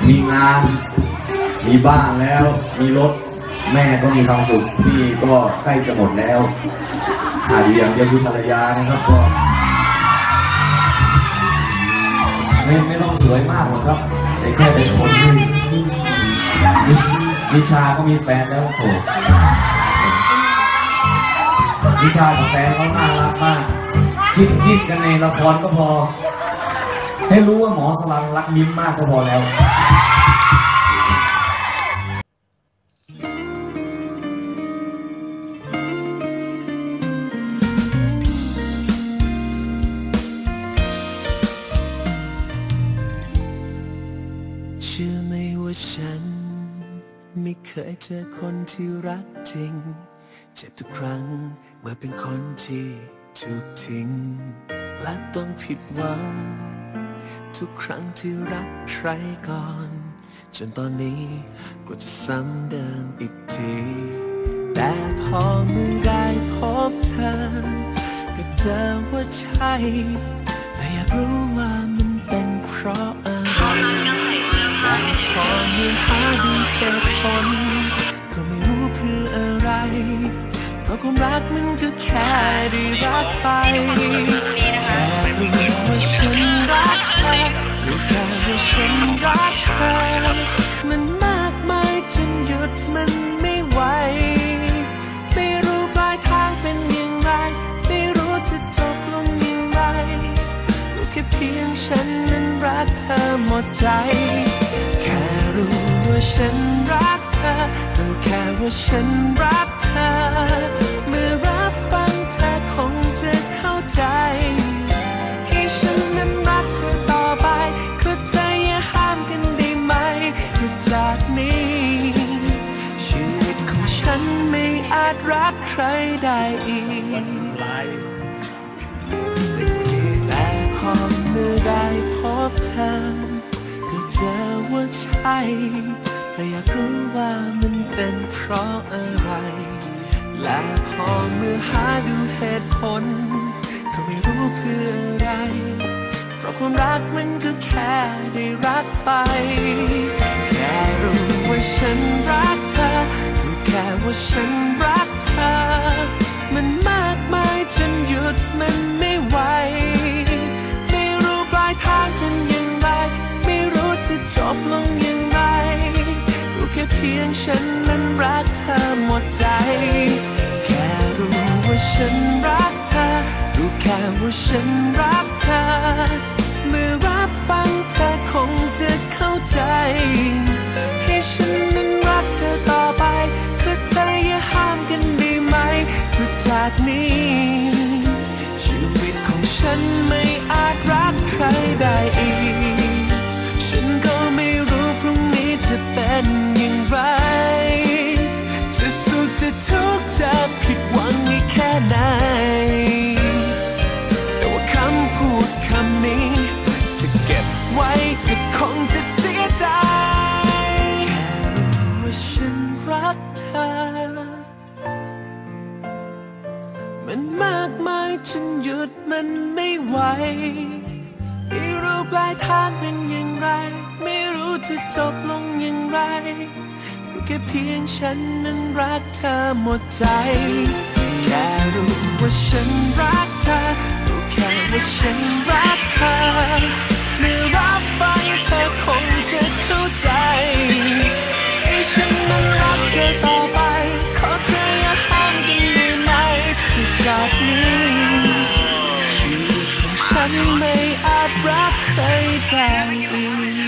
มีงานมีบ้านแล้วมีรถแม่ก็มีความสุขพี่ก็ใกล้จะหมดแล้วขาดอย่างเดียวคือภรรยานะครับก็ไม่ต้องสวยมากหรอกครับแต่แค่เป็นคนที่นิชาก็มีแฟนแล้วโถนิชากับแฟนเขาน่ารักมากจิ้นกันในละครก็พอให้รู้ว่าหมอสลันรักมิ้มมากก็พอแล้วเชื่อไหมว่าฉันไม่เคยเจอคนที่รักจริงเจ็บทุกครั้งเมื่อเป็นคนที่ถูกทิ้งและต้องผิดหวังทุกครั้งที่รักใครก่อนจนตอนนี้ก็จะซ้ำเดิมอีกทีแต่พอเมื่อได้พบเธอก็เจอว่าใช่แต่อยากรู้ว่ามันเป็นเพราะอะไรแต่พอเมื่อหาดูเหตุผลก็ไม่รู้เพื่ออะไรเพราะความรักมันก็แค่ได้รักไปแค่รู้ว่าฉันรักเธอรู้แค่ว่าฉันรักเธอมันมากมายจนหยุดมันไม่ไหวไม่รู้ปลายทางเป็นอย่างไรไม่รู้จะจบลงอย่างไรรู้แค่เพียงฉันนั้นรักเธอหมดใจแค่รู้ว่าฉันรักเธอรู้แค่ว่าฉันรักเธอเมื่อรับฟังเธอคงจะเข้าใจให้ฉันนั้นรักเธอต่อไปคือเธออย่าห้ามกันได้ไหมคือจากนี้ชีวิตของฉันไม่อาจรักใครได้อีกแต่พอเมื่อได้พบเธอก็เจอว่าใช่แต่อยากรู้ว่ามันเป็นเพราะอะไรและพอเมื่อหาดูเหตุผลก็ไม่รู้เพื่ออะไรเพราะความรักมันก็แค่ได้รักไปแค่รู้ว่าฉันรักเธอรู้แค่ว่าฉันรักเธอมันมากมายจนหยุดมันไม่ไหวไม่รู้ปลายทางเป็นอย่างไรไม่รู้จะจบลงอย่างไรรู้แค่เพียงฉันนั้นรักเธอหมดใจแค่รู้ว่าฉันรักเธอรู้แค่ว่าฉันรักเธอเมื่อรับฟังเธอคงจะเข้าใจให้ฉันนั้นรักเธอต่อไปคือเธออย่าห้ามกันได้ไหมคือจากนี้ชีวิตของฉันไม่อาจรักใครได้อีกฉันก็ไม่รู้พรุ่งนี้จะเป็นอย่างไรจะสุขจะทุกข์จะผิดหวังอีกแค่ไหนแต่ว่าคำพูดคำนี้จะเก็บไว้ก็คงจะเสียใจแค่รู้ว่าฉันรักเธอมันมากมายจนหยุดมันไม่ไหวไม่รู้ปลายทางเป็นอย่างไรไม่รู้จะจบลงอย่างไรรู้แค่เพียงฉันนั้นรักเธอหมดใจแค่รู้ว่าฉันรักเธอรู้แค่ว่าฉันรักเธอเมื่อรับฟังเธอคงจะเข้าใจให้ฉันนั้นรักเธอต่อไปขอเธออย่าห้ามกันได้ไหมคือจากนี้ชีวิตของฉันไม่อาจรักใครได้อีก